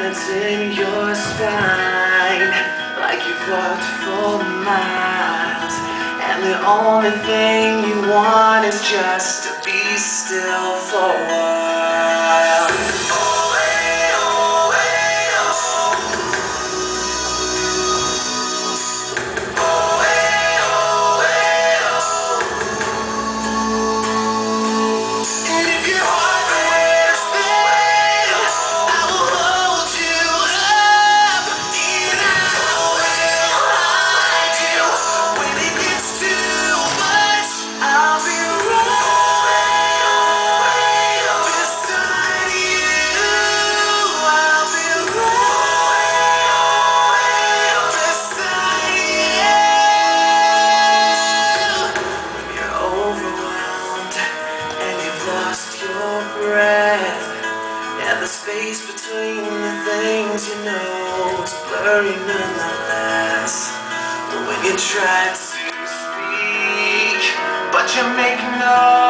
silence in your spine, like you've walked for miles, and the only thing you want is just to be still for a while. Oh, hey, oh, hey, oh. Oh, hey, oh, hey, oh. And if your heart wears thin, I will hold you up, and I will hide you. When it gets too much, I'll be right beside you. I'll be right beside you. When you're overwhelmed and you've lost your breath, and the space between the things you know is blurry nonetheless. When you try to speak, but you make no